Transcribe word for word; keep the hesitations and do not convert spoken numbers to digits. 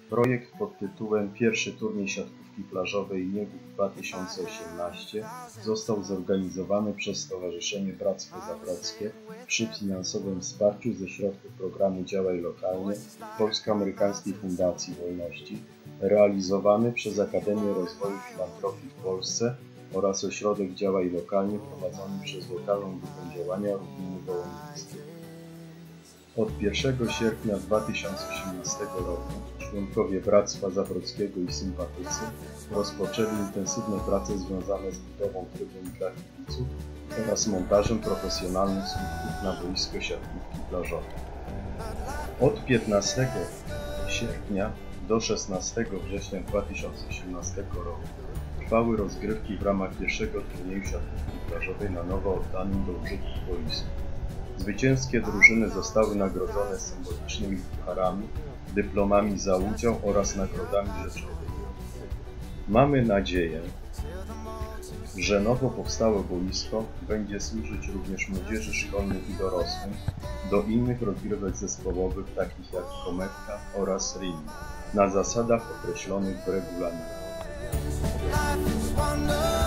Projekt pod tytułem Pierwszy turniej siatkówki plażowej Niegów dwa tysiące osiemnaście został zorganizowany przez Stowarzyszenie Bractwo Zabrockie przy finansowym wsparciu ze środków programu Działaj Lokalnie Polsko-Amerykańskiej Fundacji Wolności, realizowany przez Akademię Rozwoju Filantropii w Polsce oraz Ośrodek Działaj Lokalnie prowadzony przez Lokalną Grupę Działania Równiny Wołomińskiej. Od pierwszego sierpnia dwa tysiące osiemnastego roku członkowie Bractwa Zabrockiego i sympatycy rozpoczęli intensywne prace związane z budową trybun dla kibiców oraz montażem profesjonalnych słupków na boisko siatkówki plażowej. Od piętnastego sierpnia do szesnastego września dwa tysiące osiemnastego roku trwały rozgrywki w ramach pierwszego turnieju siatkówki plażowej na nowo oddanym do użytku boisku. Zwycięskie drużyny zostały nagrodzone symbolicznymi pucharami, dyplomami za udział oraz nagrodami rzeczowymi. Mamy nadzieję, że nowo powstałe boisko będzie służyć również młodzieży szkolnej i dorosłym do innych rozgrywek zespołowych takich jak kometka oraz ring na zasadach określonych w regulaminie.